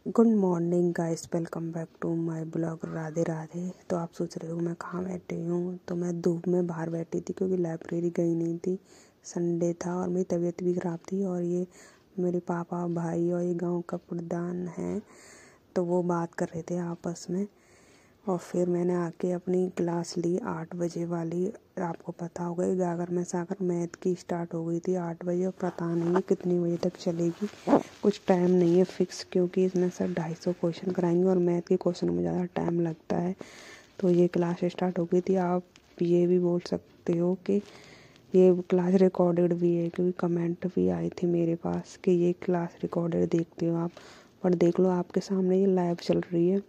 Good morning guys, welcome back to my blog. Radhe Radhe. तो आप सोच रहे हो मैं कहाँ बैठी हूँ, तो मैं धूप में बाहर बैठी थी क्योंकि लाइब्रेरी गई नहीं थी। संडे था और मेरी तबीयत भी ख़राब थी और ये मेरे पापा भाई और ये गांव का प्रधान है, तो वो बात कर रहे थे आपस में। और फिर मैंने आके अपनी क्लास ली 8 बजे वाली। आपको पता होगा गागर में सागर मैथ की स्टार्ट हो गई थी 8 बजे, और पता नहीं है कितनी बजे तक चलेगी। कुछ टाइम नहीं है फिक्स, क्योंकि इसमें सर 250 क्वेश्चन कराएंगे और मैथ के क्वेश्चन में ज़्यादा टाइम लगता है। तो ये क्लास स्टार्ट हो गई थी। आप ये भी बोल सकते हो कि ये क्लास रिकॉर्डेड भी है, क्योंकि कमेंट भी आई थी मेरे पास कि ये क्लास रिकॉर्डेड देखते हो आप। पर देख लो, आपके सामने ये लाइव चल रही है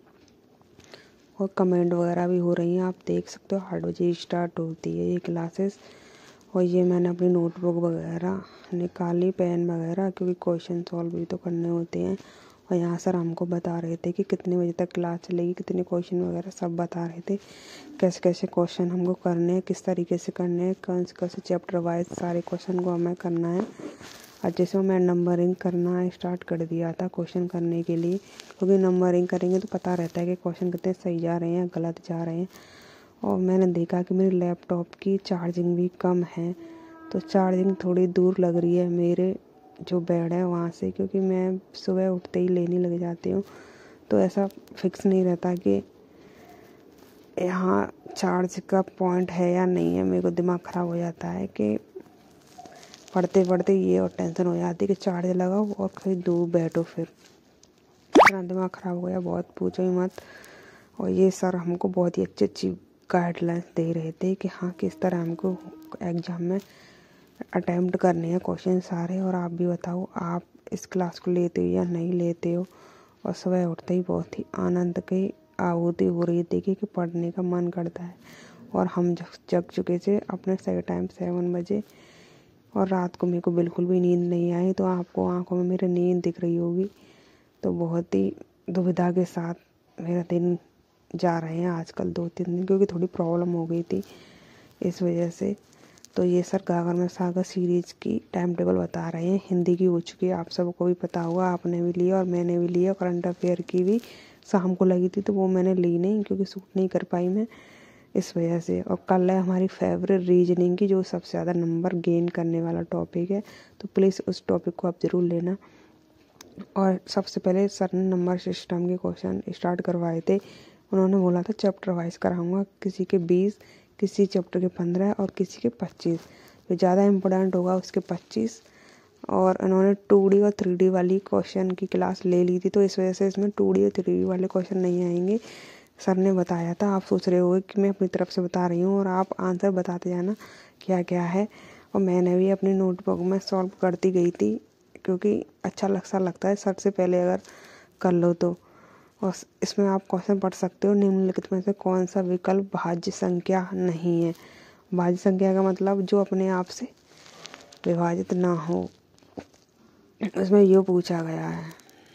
और कमेंट वगैरह भी हो रही हैं। आप देख सकते हो 8 बजे स्टार्ट होती है ये क्लासेस। और ये मैंने अपनी नोटबुक वगैरह निकाली, पेन वगैरह, क्योंकि क्वेश्चन सॉल्व भी तो करने होते हैं। और यहाँ सर हमको बता रहे थे कि कितने बजे तक क्लास चलेगी, कितने क्वेश्चन वगैरह सब बता रहे थे, कैसे कैसे क्वेश्चन हमको करने हैं, किस तरीके से करने हैं, कौन से चैप्टर वाइज सारे क्वेश्चन को हमें करना है। और जैसे मैं नंबरिंग करना स्टार्ट कर दिया था क्वेश्चन करने के लिए, क्योंकि नंबरिंग करेंगे तो पता रहता है कि क्वेश्चन कितने सही जा रहे हैं गलत जा रहे हैं। और मैंने देखा कि मेरे लैपटॉप की चार्जिंग भी कम है, तो चार्जिंग थोड़ी दूर लग रही है मेरे जो बेड है वहाँ से, क्योंकि मैं सुबह उठते ही लेने लग जाती हूँ। तो ऐसा फिक्स नहीं रहता कि यहाँ चार्ज का पॉइंट है या नहीं है। मेरे को दिमाग ख़राब हो जाता है कि पढ़ते पढ़ते ये और टेंशन हो जाती है कि चार्ज लगाओ और कहीं दूर बैठो। फिर इतना दिमाग ख़राब हो गया, बहुत पूछो ही मत। और ये सर हमको बहुत ही अच्छी अच्छी गाइडलाइंस दे रहे थे कि हाँ किस तरह हमको एग्ज़ाम में अटैम्प्ट करने हैं क्वेश्चन सारे। और आप भी बताओ, आप इस क्लास को लेते हो या नहीं लेते हो। और सुबह उठते ही बहुत ही आनंद की आहुति हो रही थी कि पढ़ने का मन करता है। और हम जग चुके थे अपने सही टाइम 7 बजे, और रात को मेरे को बिल्कुल भी नींद नहीं आई। तो आपको आंखों में मेरी नींद दिख रही होगी। तो बहुत ही दुविधा के साथ मेरा दिन जा रहे हैं आजकल 2-3 दिन, क्योंकि थोड़ी प्रॉब्लम हो गई थी इस वजह से। तो ये सर गागर में सागर सीरीज़ की टाइम टेबल बता रहे हैं। हिंदी की हो चुकी है, आप सबको भी पता होगा, आपने भी लिया और मैंने भी लिया। करंट अफेयर की भी शाम को लगी थी, तो वो मैंने ली नहीं क्योंकि सूट नहीं कर पाई मैं इस वजह से। और कल है हमारी फेवरेट रीजनिंग की, जो सबसे ज़्यादा नंबर गेन करने वाला टॉपिक है। तो प्लीज़ उस टॉपिक को आप ज़रूर लेना। और सबसे पहले सर ने नंबर सिस्टम के क्वेश्चन स्टार्ट करवाए थे। उन्होंने बोला था चैप्टर वाइज कराऊंगा, किसी के 20, किसी चैप्टर के 15 और किसी के 25। जो ज़्यादा इम्पोर्टेंट होगा उसके 25। और उन्होंने 2D और 3D वाली क्वेश्चन की क्लास ले ली थी, तो इस वजह से इसमें 2D और 3D वाले क्वेश्चन नहीं आएंगे। सर ने बताया था। आप सोच रहे होगे कि मैं अपनी तरफ से बता रही हूँ और आप आंसर बताते जाना क्या क्या है। और मैंने भी अपनी नोटबुक में सॉल्व करती गई थी, क्योंकि अच्छा लगता है सर से पहले अगर कर लो तो। और इसमें आप क्वेश्चन पढ़ सकते हो, निम्नलिखित में से कौन सा विकल्प भाज्य संख्या नहीं है। भाज्य संख्या का मतलब जो अपने आप से विभाजित ना हो, इसमें ये पूछा गया है।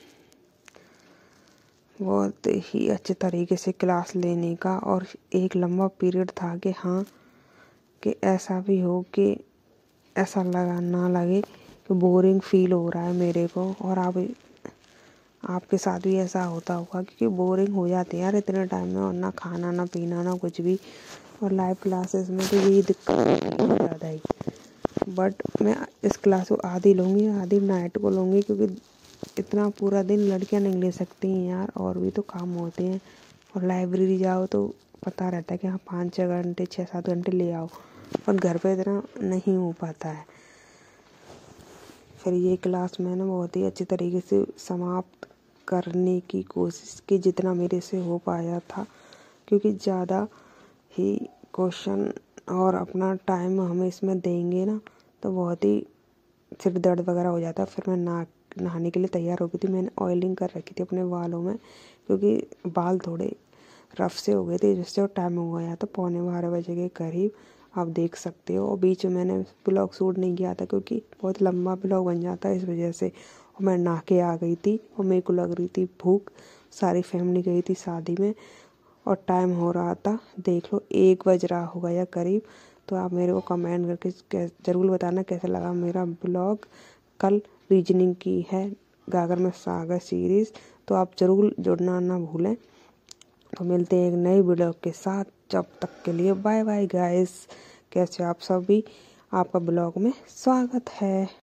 बहुत ही अच्छे तरीके से क्लास लेने का, और एक लंबा पीरियड था कि हाँ कि ऐसा भी हो कि ऐसा लगा ना लगे कि बोरिंग फील हो रहा है मेरे को। और आपके साथ भी ऐसा होता होगा, क्योंकि बोरिंग हो जाते हैं यार इतने टाइम में, और ना खाना ना पीना ना कुछ भी। और लाइव क्लासेस में तो यही दिक्कत है ज़्यादा ही। बट मैं इस क्लास को आधी लूँगी, आधी नाइट को लूँगी, क्योंकि इतना पूरा दिन लड़कियां नहीं ले सकती हैं यार, और भी तो काम होते हैं। और लाइब्रेरी जाओ तो पता रहता है कि हाँ 5-6 घंटे 6-7 घंटे ले आओ, और घर पे इतना नहीं हो पाता है। फिर ये क्लास मैंने बहुत ही अच्छी तरीके से समाप्त करने की कोशिश की, जितना मेरे से हो पाया था, क्योंकि ज़्यादा ही क्वेश्चन और अपना टाइम हम इसमें देंगे ना तो बहुत ही सिर दर्द वगैरह हो जाता है। फिर मैं नहाने के लिए तैयार हो गई थी। मैंने ऑयलिंग कर रखी थी अपने बालों में, क्योंकि बाल थोड़े रफ से हो गए थे, जिससे टाइम हो गया था 11:15 बजे के करीब। आप देख सकते हो। और बीच में मैंने ब्लॉग शूट नहीं किया था, क्योंकि बहुत लंबा ब्लॉग बन जाता है इस वजह से। और मैं नहा के आ गई थी और मेरे को लग रही थी भूख। सारी फैमिली गई थी शादी में और टाइम हो रहा था, देख लो 1 बज रहा होगा या करीब। तो आप मेरे को कमेंट करके ज़रूर बताना कैसा लगा मेरा ब्लॉग। कल रीजनिंग की है गागर में सागर सीरीज़, तो आप ज़रूर जुड़ना ना भूलें। तो मिलते हैं एक नई वीडियो के साथ, जब तक के लिए बाय बाय गाइस। कैसे आप सभी, आपका ब्लॉग में स्वागत है।